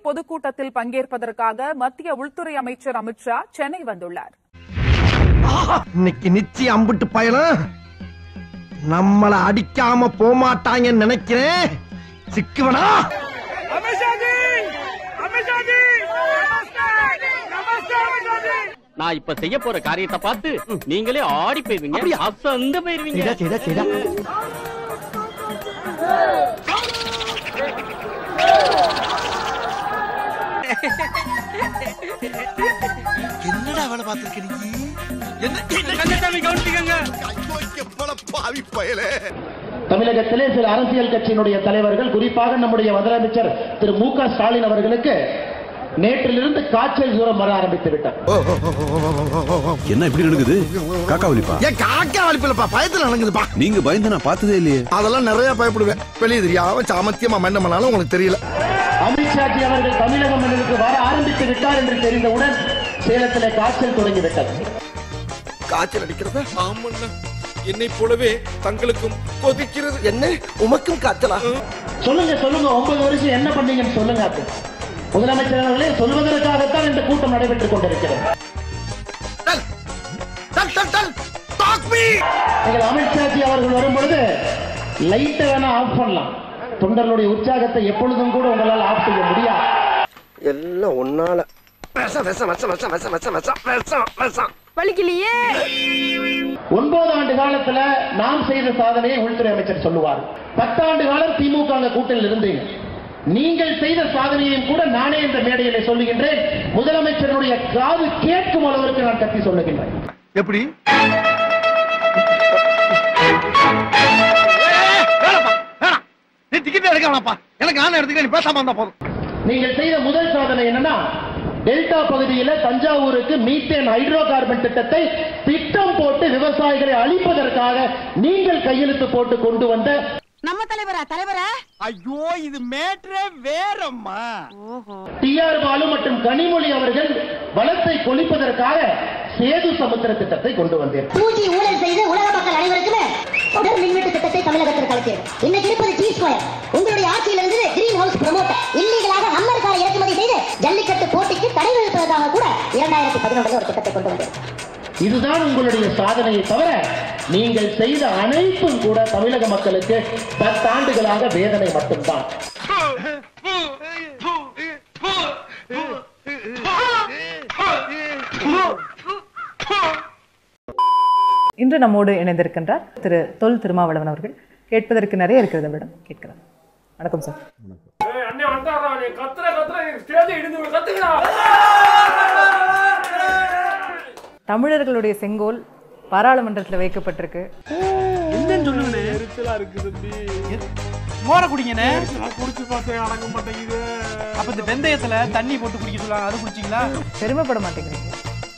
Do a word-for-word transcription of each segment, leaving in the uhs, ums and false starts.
பொதுக்கூட்டத்தில் பங்கேற்பதற்காக மத்திய உள்துறை அமைச்சர் அமித்ஷா சென்னை வந்துள்ளார். இன்னைக்கு நிச்சயம் அம்பிட்டு பயணம் நம்மள அடிக்காம போமாட்டாங்கன்னு நினைக்கிறேன். சிக்குவனா? நான் இப்ப செய்ய போற காரியத்தை பார்த்து நீங்களே ஆடி போயிருவீங்க, அசந்து போயிருவீங்க. என்னடா வேலை பார்த்திருக்க நீ? தமிழகத்திலே சில அரசியல் கட்சியினுடைய தலைவர்கள், குறிப்பாக நம்முடைய முதலமைச்சர் திரு மு க ஸ்டாலின் அவர்களுக்கு நேற்றிலிருந்து காய்ச்சல் ஜுரம் வர ஆரம்பித்து விட்டார். என்ன இப்படி நடக்குது? காக்கா வலிப்பா? ஏன் காக்கா வலிப்பில்லப்பா, பயத்துல நடக்குதுப்பா. நீங்க பயந்து நான் பார்த்ததே இல்லையே. அதெல்லாம் நிறைய பயப்படுவேன். வெளியே தெரியாம சாமத்தியமா என்ன பண்ணாலும் உங்களுக்கு தெரியல. அமித்ஷாஜி அவர்கள் தமிழகம் எங்களுக்கு வர ஆரம்பித்து விட்டார் என்று தெரிந்தவுடன் சேலத்திலே காய்ச்சல் தொடங்கிவிட்டது. காய்ச்சல் அடிக்கிறதா? ஆமண்ணா, என்னை போலவே தங்களுக்கும் கொதிக்கிறது. என்ன உமக்கும் காய்ச்சலா? சொல்லுங்க சொல்லுங்க, ஒன்பது வருஷம் என்ன பண்ணீங்கன்னு சொல்லுங்க. முதலமைச்சர் அவர்களே, சொல்வதற்காகத்தான் இந்த கூட்டம் நடைபெற்றுக் கொண்டிருக்கிறது. அமித்ஷாஜி அவர்கள் வரும் பொழுது லைட்டை வேணா ஆஃப் பண்ணலாம். தொண்டர்களுடைய உற்சாகத்தை எப்பொழுதும் கூட உங்களால் ஆஃப் செய்ய முடியாது. எல்லாம் ஒன்னால வலிக்கலையே. ஒன்பது ஆண்டு காலத்துல நாம் செய்த சாதனையை உள்துறை அமைச்சர் சொல்லுவார். பத்தாண்டு காலம் திமுக கூட்டணியில் இருந்தீங்க. நீங்கள் செய்த சாதனையையும் கூட நானே இந்த மேடையிலே சொல்லுகின்றேன். முதலமைச்சருடைய காது கேட்கும் அளவிற்கு நான் கத்தி சொல்லுகின்றேன். எப்படி? எனக்கு ஆன எடுத்துக்க, பேசாம இருந்தா போதும். நீங்கள் செய்த முதல் சாதனை என்னன்னா, டெல்டா பகுதியில் தஞ்சாவூருக்கு மீத்தேன் ஹைட்ரோ கார்பன் திட்டத்தை திட்டம் போட்டு விவசாயிகளை அழிப்பதற்காக நீங்கள் கையெழுத்து போட்டு கொண்டு வந்த நம்ம தலைவரா தலைவரா? ஐயோ, இது மேட்ரே வேறம்மா. டி ஆர் பாலு மற்றும் கனிமொழி அவர்கள் வளத்தை கொளிப்பதற்காக சேது சமுத்திர திட்டத்தை கொண்டு வந்தேன். பூஜி ஊழல் செய்து உலக மக்கள் அனைவருக்குமே தொடர் மின்வெட்டு திட்டத்தை தமிழகத்தில் கலக்கிறேன். இன்னைக்கு இருப்பது ஜி ஸ்கொயர். உங்களுடைய ஆட்சியில் இருந்து கிரீன் ஹவுஸ் ப்ரமோட்டர் இல்லீகலாக ஹம்மர் காரை இறக்குமதி செய்து ஜல்லிக்கட்டு போட்டிக்கு தடை விதிப்பதற்காக கூட இரண்டாயிரத்தி பதினொன்றுல ஒரு திட்டத்தை கொண்டு வந்தேன். இதுதான் உங்களுடைய சாதனையை தவிர நீங்கள் செய்த அனைத்தும் கூட தமிழக மக்களுக்கு பத்தாண்டுகளாக வேதனை மட்டும்தான். இன்று நம்மோடு இணைந்திருக்கின்றார் திரு தொல் திருமாவளவன் அவர்கள். கேட்பதற்கு நிறைய இருக்கிறது மேடம், கேட்கிறேன். வணக்கம் சார். தமிழர்களுடைய செங்கோல் பாராளுமன்றத்தில் வைக்கப்பட்டிருக்கு. மோர குடிங்கனே. குடிச்சு பார்த்தேன், அடங்க மாட்டேங்குது. அப்ப இந்த வெந்தயத்துல தண்ணி போட்டு குடிக்க சொல்றாங்க, அது குடிச்சீங்களா? பெருமைப்பட மாட்டேங்கிறீங்க.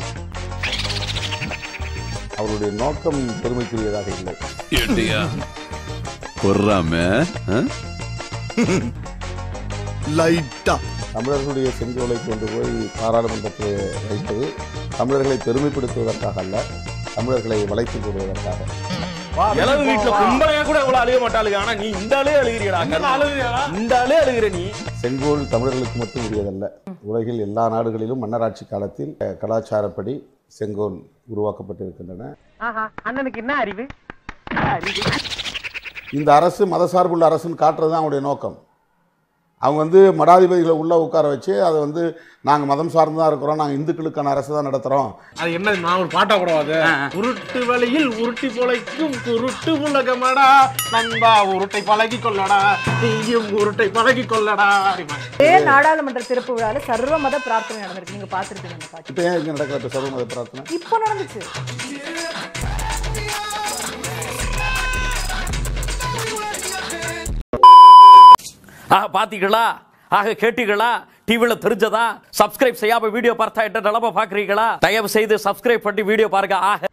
அவருடைய நோக்கம் பெருமைக்குரியதாக இல்லை. ஏண்டியா பொறாம லைட்டா தமிழர்களுடைய செங்கோலை கொண்டு போய் பாராளுமன்றத்தில் வைத்தது தமிழர்களை பெருமைப்படுத்துவதற்காக அல்ல, தமிழர்களை வளைத்து போடுவதற்காக. இளவு வீட்டுல கும்பலையா கூட இவ்வளவு அழுக மாட்டாளுங்க. ஆனா நீ இந்த ஆளே அழுகிறீடா. இந்த ஆளே அழுகிற நீ. செங்கோல் தமிழர்களுக்கு மட்டும் உரியதல்ல. உலகில் எல்லா நாடுகளிலும் மன்னராட்சி காலத்தில் கலாச்சாரப்படி செங்கோல் உருவாக்கப்பட்டிருக்கின்றன. அண்ணனுக்கு என்ன அறிவு? இந்த அரசு மதசார்புள்ள அரசுன்னு காட்டுறது தான் அவங்களுடைய நோக்கம். அவங்க வந்து மடாதிபதிகளை உள்ளே உட்கார வச்சு அதை வந்து நாங்கள் மதம் சார்ந்து தான் இருக்கிறோம், நாங்கள் இந்துக்களுக்கான அரசு தான் நடத்துகிறோம். அது என்ன, நான் ஒரு பாட்டா கூடாது. உருட்டு வழியில் உருட்டி பொழைக்கும் உருட்டு உலகமடா நண்பா, உருட்டை பழகி கொள்ளடா, நீயும் உருட்டை பழகி கொள்ளடா. இதே நாடாளுமன்ற திறப்பு விழாவில் சர்வ மத பிரார்த்தனை நடந்திருக்கு. நீங்க பார்த்துருக்கீங்க அந்த காட்சி? இப்போ ஏன் இங்கே நடக்கிற சர்வ மத பிரார்த்தனை இப்போ நடந்துச்சு. ஆக பாத்தீங்களா, ஆக கேட்டீங்களா, டிவில தெரிஞ்சதா? சப்ஸ்கிரைப் செய்யாம வீடியோ பார்த்தா என்ன நிலைமை பாக்குறீங்களா? தயவு செய்து சப்ஸ்கிரைப் பண்ணி வீடியோ பாருங்க. ஆக